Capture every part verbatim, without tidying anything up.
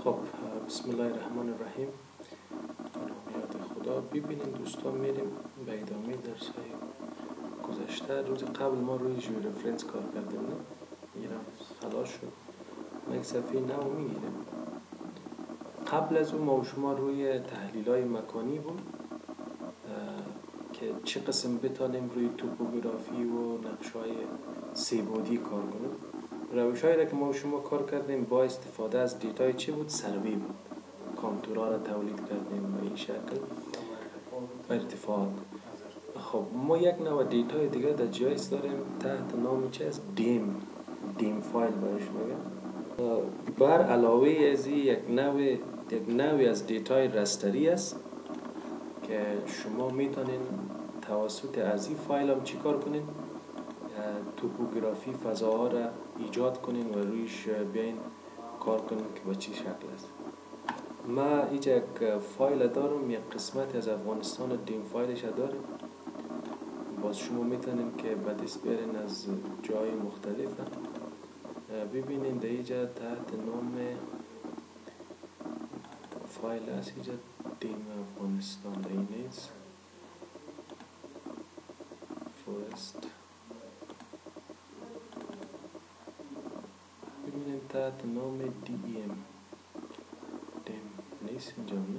خب بسم الله الرحمن الرحیم. به نام یاد خدا. ببینید دوستان، میریم به ادامه درس های گذشته. روز قبل ما روی ژیو رفرنس کار کردیم، نه؟ میرم خلاص شد. ما یک صفحه نو میگیریم. قبل از اون ما و شما روی تحلیل های مکانی بود که چه قسم بتانیم روی توپوگرافی و نقش های سه بعدی کار کنیم. روش هایی را که ما و شما کار کردیم با استفاده از دیتای چه بود؟ سروی بود. کانتورها را تولید کردیم به این شکل و ارتفاعات. خب ما یک نوع دیتای دیگه در جایس داریم تحت نام چه است؟ دیم دیم فایل برش میگم. بر علاوه از یک نوع یک نوعی از دیتای رستری است که شما میتونین توسط از این فایل هم چی کار کنین؟ توپوگرافی فضاها را ایجاد کنین و رویش بیاین کار کنین که با چی شکل است. ما اینجا یک فایل دارم، یک قسمت از افغانستان دیم فایلش داریم. باز شما میتونین که به دست بیارین از جای مختلف. ببینین در اینجا تحت نام فایل است اینجا دیم افغانستان در این نیست فورست. ببینین تحت نام دی ای ام دیم نیست اینجا، نه؟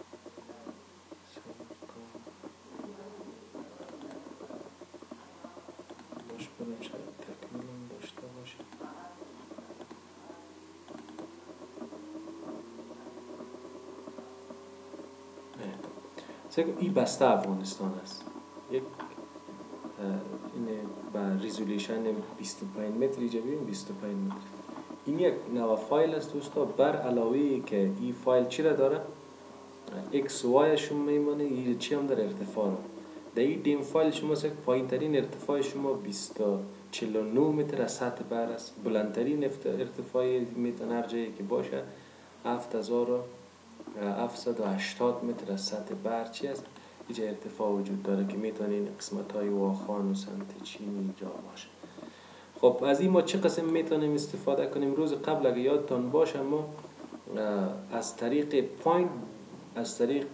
باش برم شاید تکمیلم داشته باشه. این بسته افغانستان است. یک این با ریزولوشن بیست و پنج متر اینجا ببین بیست و پنج متر. این یک نوع فایل است دوستا. بر علاوه که این فایل چی را داره؟ ایکس و وای شما میمونه، این چی هم داره؟ ارتفاع رو. در این دیم فایل شما سه پایین ترین ارتفاع شما بیست و چهل و نه متر از سطح بر است. بلندترین ارتفاع میتونه هر جایی که باشه هفت هزار و هفتصد و هشتاد متر از سطح بر چی است؟ اینجا ارتفاع وجود داره که میتونین قسمت های واخان و سمت چین اینجا باشه. خب از این ما چه قسم میتونیم استفاده کنیم؟ روز قبل اگه یادتان باشه ما از طریق پوینت از طریق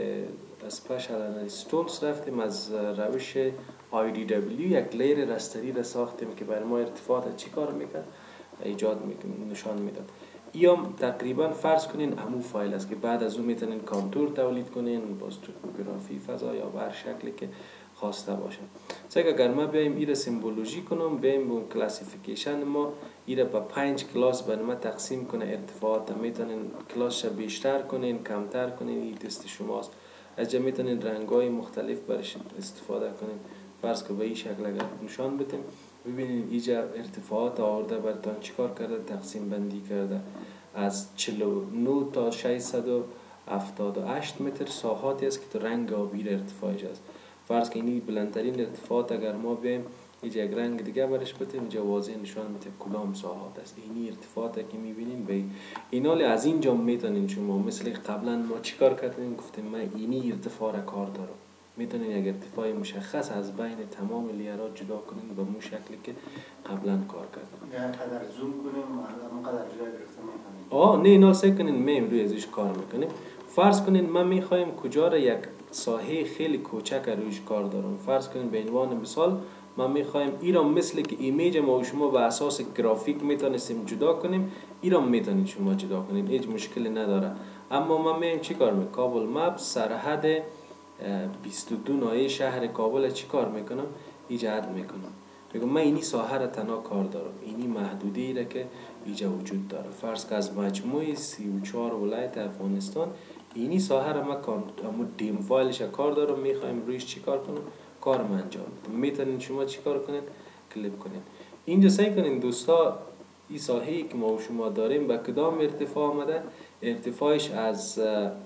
اسپیشال انالیسیس تولز رفتیم، از روش آی دی دبلیو یک لیر رستری را ساختیم که برای ما ارتفاعات چی کار میکرد؟ ایجاد میکنه، نشان میداد. ایام تقریبا فرض کنین همون فایل است که بعد از اون میتونین کانتور تولید کنین، باز توپوگرافی فضا یا بر شکلی که خواسته باشه. مثلا اگر ما بیایم این سیمبولوژی کنم، بیایم اون کلاسیفیکیشن ما این با پنج کلاس برای ما تقسیم کنه ارتفاعات. میتونین کلاسش بیشتر کنین، کمتر کنین، این دست شماست. از جا میتونین رنگ‌های مختلف برش استفاده کنین. فرض که به این شکل اگر نشان بدیم، ببینید اینجا ارتفاعات آورده براتون چیکار کرده؟ تقسیم بندی کرده. از چهل و نه تا ششصد و هفتاد و هشت متر ساحاتی است که تو رنگ آبی ارتفاعش است. فرض که اینی بلندترین ارتفاعات اگر ما بیایم اینجا یک رنگ دیگه برش بدیم، اینجا واضح نشان میده کدام ساحات است. اینی ارتفاعاتی که میبینین به اینا از اینجا میتونین شما مثل قبلا ما چیکار کردیم؟ گفتیم من اینی ارتفاع را کار دارم. میتونین یک ارتفاع مشخص از بین تمام لیرها جدا کنین به مو شکلی که قبلا کار کردیم. یعنی قدر زوم کنیم همون قدر جدا گرفته میکنیم. آه نه اینا سه کنین میم روی ازش کار میکنیم. فرض کنین ما میخوایم کجا را یک ساحه خیلی کوچک رویش کار دارم. فرض کنین به عنوان مثال ما میخوایم ایران مثل که ایمیج ما و شما به اساس گرافیک میتونستیم جدا کنیم، ایران میتونید شما جدا کنین، هیچ مشکلی نداره. اما ما میایم چی کار میکنم؟ کابل مپ سرحد بیست و دو ناحیه شهر کابل چی کار میکنم؟ ایجاد میکنم. میگم من اینی ساحه را تنها کار دارم، اینی محدوده ای را که اینجا وجود داره. فرض که از مجموع سی و چهار ولایت افغانستان اینی ساحه را من دیم فایلش کار دارم، میخوایم رویش چی کار کنم؟ کار من انجام بدم. میتونین شما چی کار کنین؟ کلیپ کنین. اینجا سعی کنین دوستا این ساحه‌ای که ما و شما داریم به کدام ارتفاع آمده؟ ارتفاعش از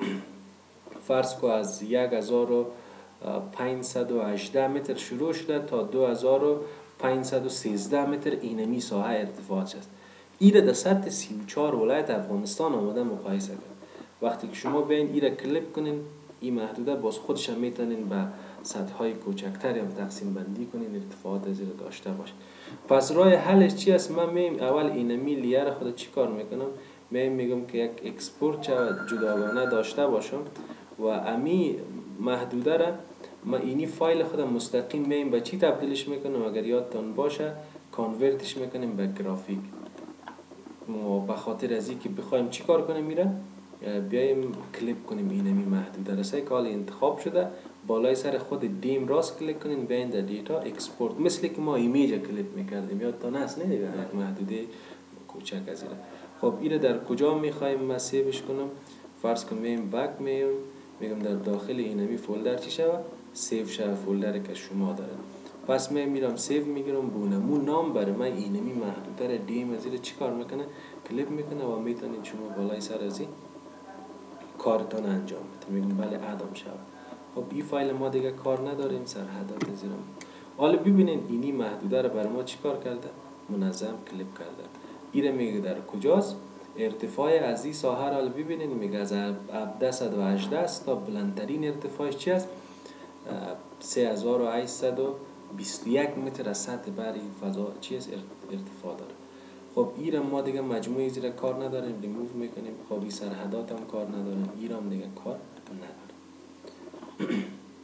فرض کو از یک هزار و پانصد و هجده متر شروع شده تا دو هزار و پانصد و سیزده متر اینمی ساحه ارتفاعش است. این در سطح سی و چهار ولایت افغانستان آمده مقایسه کنید. وقتی که شما بیاین این را کلیپ کنین، این محدوده باز خودش هم میتونین به سطح های کوچکتری هم تقسیم بندی کنین، ارتفاعات از این داشته باشه. پس راه حلش چی است؟ من میم اول اینمی لیار خود چی کار میکنم؟ من میگم که یک اکسپورت جداگانه داشته باشم و امی محدوده را ما اینی فایل خودم مستقیم میم به چی تبدیلش میکنم؟ اگر یادتان باشه کانورتش میکنیم به گرافیک. ما به خاطر از اینکه بخوایم چی کار کنیم میره بیایم کلیپ کنیم اینمی محدوده رسه که حال انتخاب شده بالای سر خود دیم راست کلیک کنیم بیاین در دیتا اکسپورت، مثل که ما ایمیج کلیپ میکردیم یادتان هست نه دیگه یک محدوده کوچک از ایره. خب اینه در کجا میخوایم ما سیوش کنم؟ فرض کنیم میم بک میم میگم در داخل اینمی فولدر چی شوه؟ سیو شوه فولدر که شما داره. پس من میرم سیو میگیرم بونمون نام برای من اینمی محدوده را دیم از چی کار میکنه؟ کلیپ میکنه و میتونید شما بالای سر از این کارتان انجام بده. میگم بله ادام شود. خب این فایل ما دیگه کار نداریم سر حدات زیرم. حالا ببینین اینی محدوده را برای ما چی کار کرده؟ منظم کلیپ کرده. این میگه در کجاست؟ ارتفاع از این ساحه را ببینین میگه از هفده صد و هجده تا بلندترین ارتفاعش چی است؟ سه هزار و هشتصد و بیست و یک متر از سطح بر این فضا چی است؟ ارتفاع داره. خب ایرم ما دیگه مجموعه زیر کار نداریم ریموو میکنیم. خب این سرحدات هم کار نداریم ایرم دیگه کار نداره.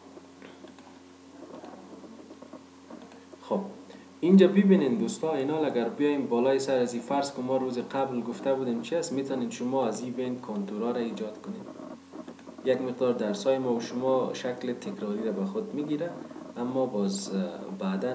خب اینجا ببینین دوستا اینا اگر بیایم بالای سر از این فرض که ما روز قبل گفته بودیم چی است میتونین شما از این بین کانتورا را ایجاد کنید. یک مقدار درسای ما و شما شکل تکراری را به خود میگیره اما باز بعدا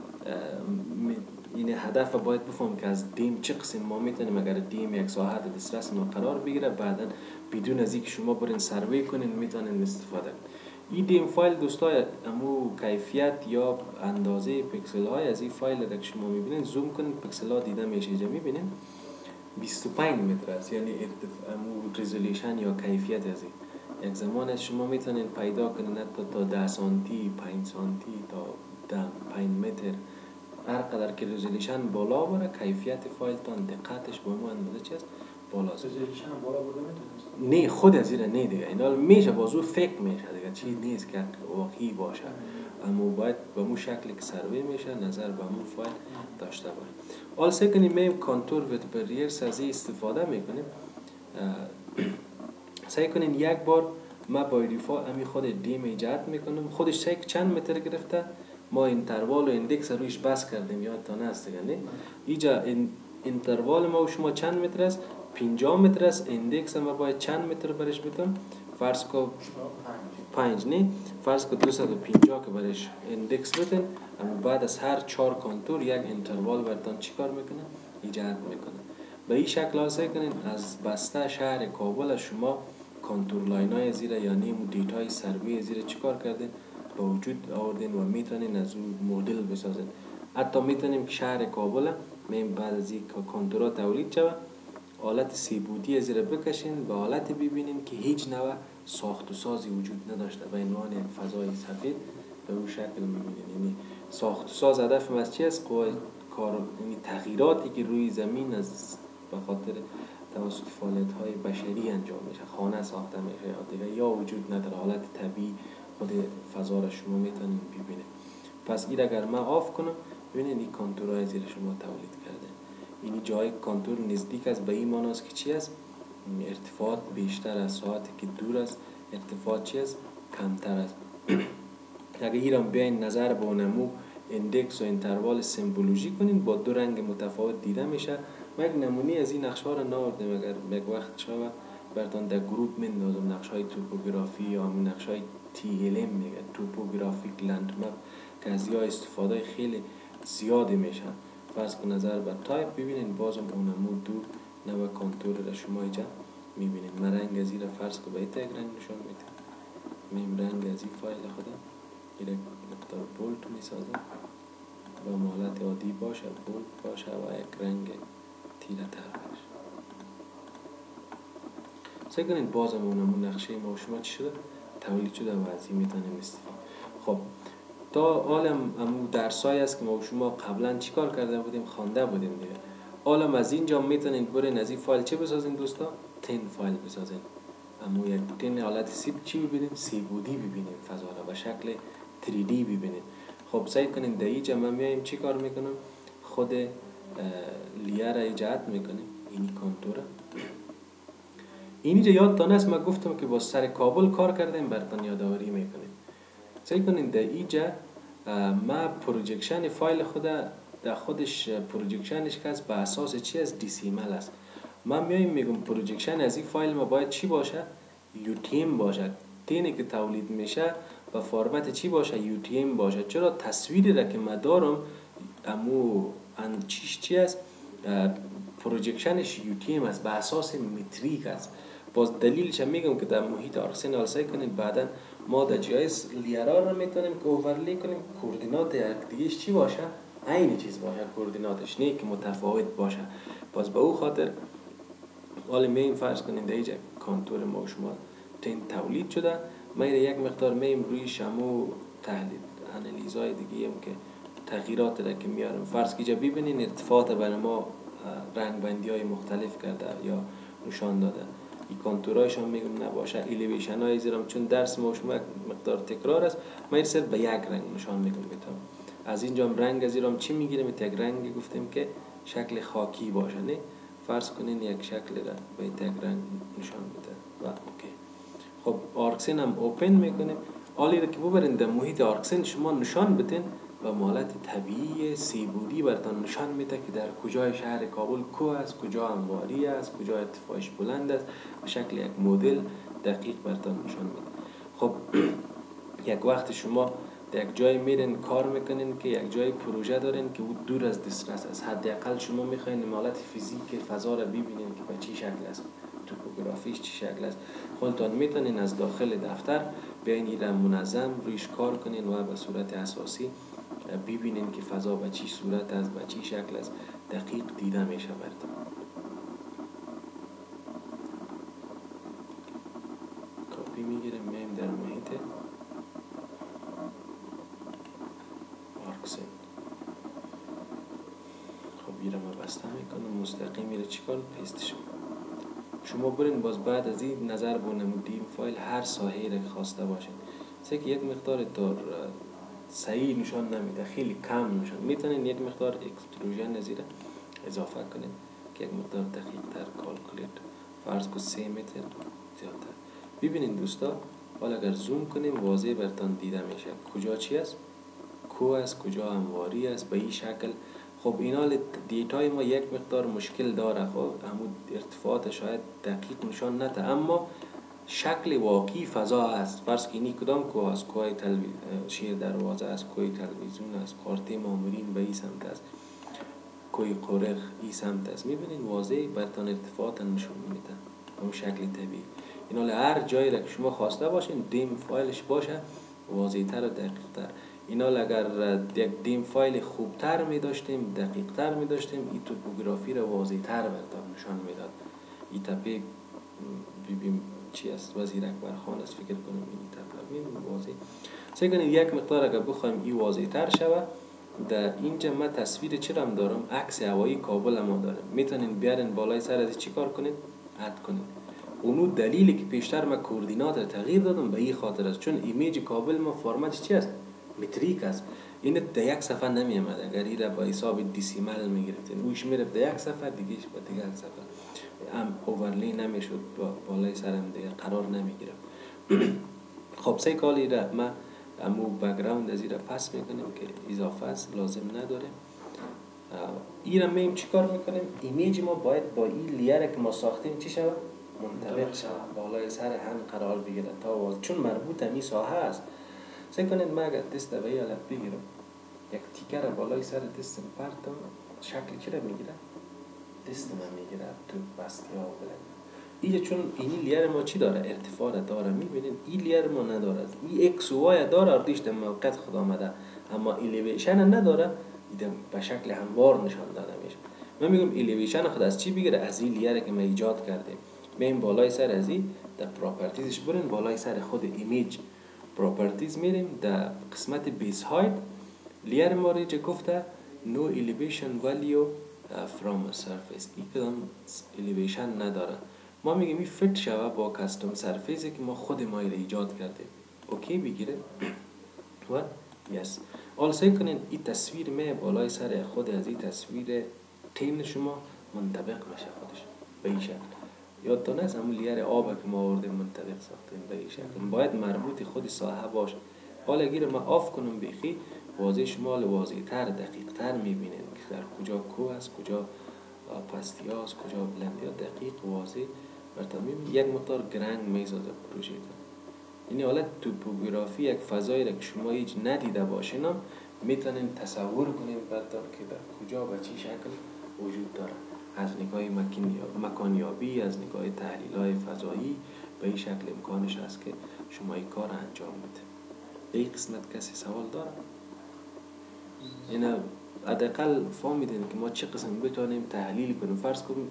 این هدف باید بفهم که از دیم چه قسم ما میتونیم اگر دیم یک ساحت دسترس ما قرار بگیره بعدا بدون از اینکه شما برین سروی کنین میتونین استفاده کنین. این دیم فایل دوستای امو کیفیت یا اندازه پیکسل های از این فایل را که شما میبینین زوم کنین پکسل ها دیده میشه. اینجا میبینین بیست و پنج متر است یعنی امو رزولوشن یا کیفیت از این. یک زمان از شما میتونین پیدا کنین تا ده سانتی، پنج سانتی تا ده پنج متر هر قدر که رزولوشن بالا بره کیفیت فایل تان دقتش با ما اندازه چی است؟ بالاست. رزولوشن بالا برده میتونست؟ نه خود از این نه دیگه اینا میشه بازو فکر میشه دیگه چی نیست که واقعی باشه اما باید به مو شکلی که سروی میشه نظر به مو فایل داشته باشه. حالا سعی کنیم میم کانتور ویت بریرز از این استفاده میکنیم. سعی کنین یک بار ما با دیفالت امی خود دیم ایجاد میکنم خودش چک چند متر گرفته ما اینتروال و اندکس رویش بس کردیم یادتان هست دیگه نه اینجا اینتروال ما و شما چند متر است؟ پنجاه متر است. اندکس ما باید چند متر برش بدم؟ فرض کو پنج نه فرض کو دویست و پنجاه که برش اندکس بدن اما بعد از هر چهار کانتور یک اینتروال برتان چیکار میکنه؟ ایجاد میکنه. به این شکل ها سعی کنین از بسته شهر کابل شما کانتور لاین های زیر یا نیم دیتای سروی زیر چیکار کردین به وجود آوردین و میتونین از اون مدل بسازین. حتی میتونیم که شهر کابل میم بعد از این کانتورها تولید شود حالت سی بودی زیر بکشین به حالت ببینین که هیچ نوع ساخت و سازی وجود نداشته به عنوان یک فضای سفید به اون شکل میبینین. یعنی ساخت و ساز هدف از چی است؟ قوای کار یعنی تغییراتی که روی زمین از به خاطر توسط فعالیت های بشری انجام میشه خانه ساخته میشه یا دیگه یا وجود نداره حالت طبیعی خود فضا را شما میتونید ببینید. پس این اگر من آف کنم ببینید این کانتورهای زیر شما تولید کرده. این جای کانتور نزدیک است به این معناست که چی است؟ ارتفاعات بیشتر از ساعتی که دور است ارتفاع چی است؟ کمتر است. اگر ایران بیاین نظر به نمو اندکس و اینتروال سمبولوژی کنین با دو رنگ متفاوت دیده میشه. ما یک نمونی از این نقشه ها را ناوردیم اگر یک وقت شود براتون در گروپ مندازم نقشه های توپوگرافی یا همین نقشه های تی ال ام میگه توپوگرافیک لند مپ که از یا استفاده خیلی زیادی میشه. فرض کن نظر بر تایپ ببینین بازم اون نمو دو نوع کانتور را شما اینجا میبینین. من رنگ از این را فرض کن به این رنگ نشان میدم میم رنگ از این فایل خودم این مقدار بولت میسازم و مالت عادی باشه بولت باشه و یک رنگ تیره تر باشه. سعی کنید بازم اونمون نقشه ما و شما چی شده؟ تولید شده و از این میتونیم استفاده. خب تا عالم امو درسایی است که ما و شما قبلا چی کار کرده بودیم خوانده بودیم دیگه. عالم از اینجا میتونید برین از این فایل چه بسازین دوستا؟ تن فایل بسازین. امو یک تن حالت سی چی ببینیم؟ سی بودی ببینیم فضا را و شکل تری دی ببینیم. خب سعی کنین در اینجا ما میایم چی کار میکنم؟ خود لیر را ایجاد میکنیم این کانتور اینجا یادتان است من گفتم که با سر کابل کار کردیم برتان یادآوری میکنیم. سعی کنین در اینجا ما پروژکشن فایل خود در خودش پروژکشنش که به اساس چی از دیسیمل است. من میایم میگم پروژکشن از این فایل ما باید چی باشه؟ یو تی ام باشه. تینی که تولید میشه و فرمت چی باشه؟ یو تی ام باشه. چرا تصویری را که من دارم امو ان چیش چی است؟ پروژکشنش یو تی ام است، به اساس متریک است. باز دلیلش میگم که در محیط آرکسین آلسای کنید بعدا ما در جی اس لیرا رو میتونیم که اوورلی کنیم کوردینات یک دیگهش چی باشه؟ عین چیز باشه کوردیناتش، نه که متفاوت باشه. باز به او خاطر حالا میم فرض کنید در اینجا کانتور ما شما تین تولید شده، ما یک مقدار میم روی شمو تحلیل انالیزهای دیگه هم که تغییرات را که میارم فرض که اینجا ببینین ارتفاعات برای ما رنگ بندی های مختلف کرده یا نشان داده. این کانتورایش هم میگم نباشه، الیویشن های زیرم چون درس ما شما مقدار تکرار است ما این صرف به یک رنگ نشان میگم بتام. از اینجا هم رنگ از زیرم چی میگیرم؟ یک رنگ گفتیم که شکل خاکی باشه، نه فرض کنین یک شکل را به یک رنگ نشان بده و اوکی. خب آرکسین هم اوپن میکنیم. حالی را که ببرین در محیط آرکسین شما نشان بدین و مالت طبیعی سیبودی براتون نشان میده که در کجای شهر کابل کوه است، کجا انواری است، کجا ارتفاعش بلند است، به شکل یک مدل دقیق براتون نشان میده. خب یک وقت شما در یک جای میرین کار میکنین که یک جای پروژه دارین که او دور از دسترس است، حداقل شما میخواین مالت فیزیک فضا را ببینین که به چی شکل است، توپوگرافیش چی شکل است. خودتان میتونین از داخل دفتر بیاین این منظم رویش کار کنین و به صورت اساسی ببینین که فضا به چی صورت است، به چی شکل است، دقیق دیده میشه براتون. کپی میگیریم میم در محیط آرکسین. خب ایره ما بسته میکنم مستقیم میره چیکار پیستش. شما برین باز بعد از این نظر بونمودیم فایل هر ساحه‌ای را خواسته باشین. سه که یک مقدار دار صحیح نشان نمیده، خیلی کم نشان میتونین یک مقدار اکستروژن از اینجا اضافه کنین که یک مقدار دقیق تر کالکولیت فرض کو سه متر زیادتر. ببینین دوستا حالا اگر زوم کنیم واضح براتون دیده میشه کجا چی است، کوه است، کجا انواری است، به این شکل. خب اینا دیتای ما یک مقدار مشکل داره، خب همون ارتفاعات شاید دقیق نشان نده اما شکل واقعی فضا است. فرض که اینی کدام کوه است؟ کوه تلویزیون شیر دروازه است، کوه تلویزیون است، کارت مامورین به این سمت است، کوه قرق این سمت است. میبینین واضح براتون ارتفاعات نشون میده اون شکل طبیعی. اینا هر جایی را که شما خواسته باشین دیم فایلش باشه واضح تر و دقیق تر. اینا اگر یک دیم فایل خوبتر می داشتیم دقیق تر می داشتیم این توپوگرافی را واضح تر براتون نشان میداد. این تپه ببین چی است؟ وزیر اکبر خان است فکر کنم این تپه می واضح. سعی کنید یک مقدار اگر بخوایم این واضح تر شود. در اینجا من تصویر چرا هم دارم؟ عکس هوایی کابل ما دارم. میتونین بیارین بالای سر از چی کار کنید؟ اد کنید. اونو دلیلی که پیشتر ما کوردینات را تغییر دادم به این خاطر است چون ایمیج کابل ما فرمتش چی است؟ متریک است. این در یک صفحه نمی آمد. اگر این را با حساب دیسیمل می گرفتین اوش می رفت در یک صفحه دیگهش با دیگر صفحه هم اوورلی نمی شد با بالای سرم دیگر قرار نمی گرفت. خب سه کالی را ما امو بک‌گراند از این را پس میکنیم که اضافه است لازم نداره. این را میم چی کار میکنیم؟ ایمیج ما باید با این لیر که ما ساختیم چی شود؟ منطبق شود، بالای سر هم قرار بگیره تا واضح چون مربوط هم این ساحه است. سعی کنید ما اگر دست به این حالت بگیرم یک تیکه را بالای سر دستم پرتم شکل چی را میگیره؟ دست من میگیره تو بستی ها بلند. اینجا چون اینی لیر ما چی داره؟ ارتفاع را داره. میبینید این لیر ما نداره، این اکس و وای داره اردیش در موقع خود آمده اما الیویشن نداره. ایده به شکل هموار نشان داده میشه. من میگم الیویشن خود از چی بگیره؟ از این لیر که ما ایجاد کردیم. میگم بالای سر از این در پراپرتیزش برین بالای سر خود ایمیج پراپرتیز میریم در قسمت بیس هایت لیر ما ریجه گفته no elevation value from a surface. این کدام الیویشن نداره. ما میگیم این فیت شوه با کستوم سرفیسی که ما خود ما ایجاد کردیم. اوکی بگیره و یس آل سعی کنین این تصویر می بالای سر خود از این تصویر تین شما منطبق میشه خودش به این شکل. یادتون هست همون لیر آب که ما آوردیم منطبق ساختیم به این شکل باید مربوط خود ساحه باشه. حالا اگر ما آف کنم بیخی واضح شما واضح تر دقیق تر میبینید که در کجا کوه است، کجا پستی هاست، کجا بلندی ها دقیق واضح برتر میبینید. یک مقدار گرنگ میزاده پروژه تا یعنی حالا توپوگرافی یک فضایی را که شما هیچ ندیده باشین هم میتونین تصور کنین برتر که در کجا و چی شکل وجود داره. از نگاه مکانیابی، از نگاه تحلیل های فضایی به این شکل امکانش هست که شما این کار انجام بده. به این قسمت کسی سوال داره؟ یعنی حداقل فهمیدین که ما چه قسم بتونیم تحلیل کنیم. فرض کنیم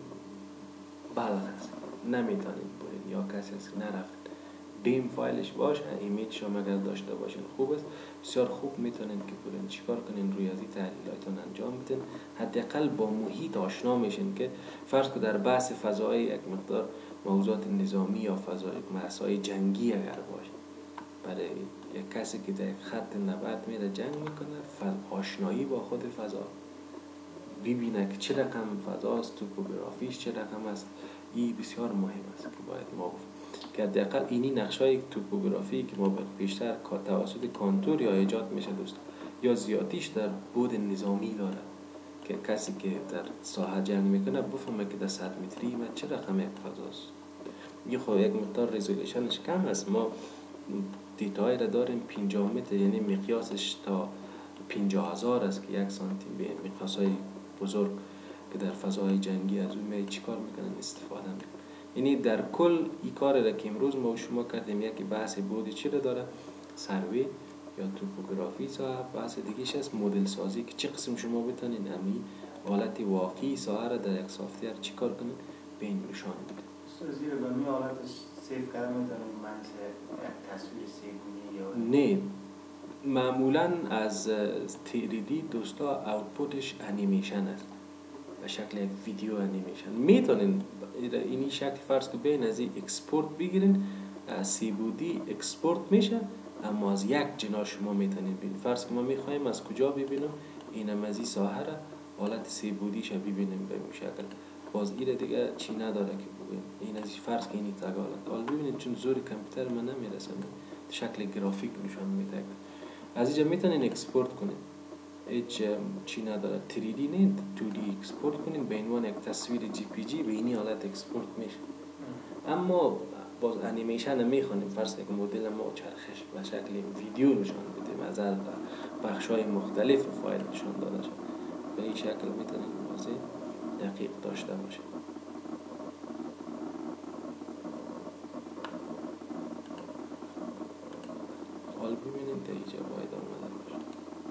بلغ است نمیتونید برین یا کسی هست که نرفت بیم فایلش باشه ایمیجش هم اگر داشته باشین خوب است، بسیار خوب میتونین که برین چیکار کنین روی از این تحلیلاتون انجام بدین. حداقل با محیط آشنا میشین که فرض کنید در بحث فضای یک مقدار موضوعات نظامی یا فضای مسائل جنگی اگر باشه برای یک کسی که در خط نبرد میره جنگ میکنه آشنایی با خود فضا ببینه که چه رقم فضاست، توپوگرافیش چه رقم است، این بسیار مهم است که باید ما بفهمیم که حداقل اینی نقشای توپوگرافی که ما بیشتر توسط کانتور یا ایجاد میشه دوست یا زیادیش در بود نظامی داره که کسی که در ساحه جنگ میکنه بفهمه که در صد متری و چه رقم یک فضاست. یه خب یک مقدار رزولوشنش کم است، ما دیتایی را داریم پنجاه متر یعنی مقیاسش تا پنجاه هزار است که یک سانتی به مقیاسای بزرگ که در فضای جنگی از اون می چیکار میکنن استفاده میکنن. یعنی در کل این کار را که امروز ما و شما کردیم یکی بحث بودی چی را داره سروی یا توپوگرافی صاحب بحث دیگهش است مدل سازی که چه قسم شما بتونین امی حالت واقعی ساحه را در یک سافتور چیکار کنین به این نشان بدین. زیر بمی حالتش سیف کردن میتونیم من یک تصویر سیگونی یا نه معمولا از تری دی دوستا اوتپوتش انیمیشن است به شکل یک ویدیو انیمیشن. میتونین اینی شکل فرض که بین از این اکسپورت بگیرین سی بودی اکسپورت میشه اما از یک جنا شما میتونین ببینید. فرض که ما میخوایم از کجا ببینم اینم از این ساحه را حالت سی بودیش ببینیم به این شکل باز ایره دیگه چی نداره که بگویم این از فرض که اینی تگاله حالا ببینید چون زور کامپیوتر من نمیرسه شکل گرافیک نشان میده از اینجا میتونین اکسپورت کنین هیچ چی نداره تری دی نه تو دی اکسپورت کنین به عنوان یک تصویر جی پی جی به اینی حالت اکسپورت میشه. اما باز انیمیشن میخوانیم فرض که مدل ما چرخش به شکل ویدیو نشان بدیم از بخش‌های مختلف فایل نشان داده شد به این شکل میتونین واضح دقیق داشته باشه. حال ببینیم تا اینجا باید آمده باشه.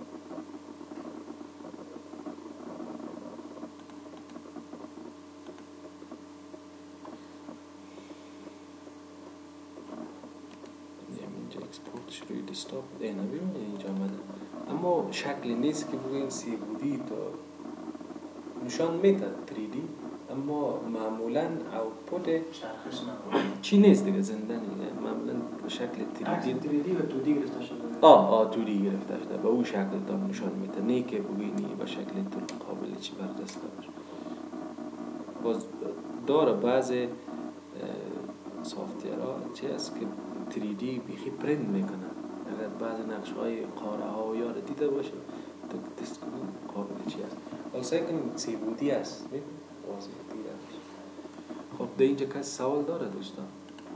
اینجا اکسپورت شروع دسکتاپ اینا ببینید اینجا آمده اما شکل نیست که بگوییم سی بودی تا نشان میده تری دی اما معمولا اوتپوت چرخش نمونه چی نیست دیگه زنده نیست معمولا به شکل تری دی تری دی و تو دی گرفته شده آه آه تو دی گرفته شده به اون شکل تا نشان میده نه که بگویی به شکل تو قابل چی برجسته باشه. باز داره بعض سافتیرها چی است که تری دی بیخی پرینت میکنن اگر بعض نقش های قاره ها و یار دیده باشه تو تست کنید قابل چی است حالا سعی کنید سی بودی است واضح دیده باشه. خب در اینجا کسی سوال داره دوستان؟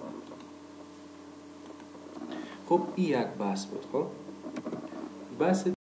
خب این یک بحث بود. خب بحث